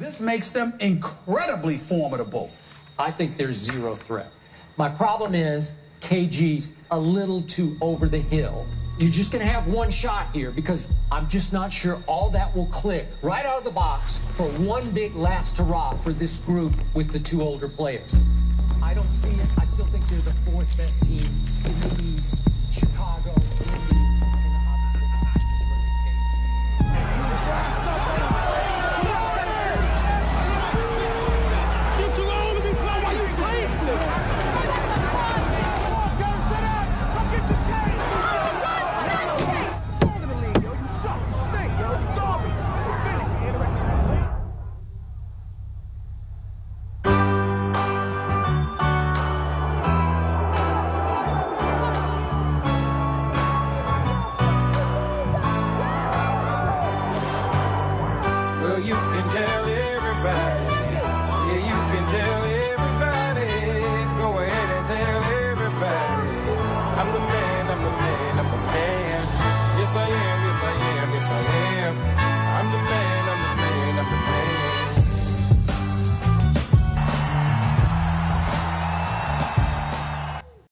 This makes them incredibly formidable. I think there's zero threat. My problem is KG's a little too over the hill. You're just going to have one shot here because I'm just not sure all that will click right out of the box for one big last hurrah for this group with the two older players. I don't see it. I still think they're the fourth best team in the East. Chicago, Indy, and obviously I just look at KG. Well, you can tell everybody, yeah, you can tell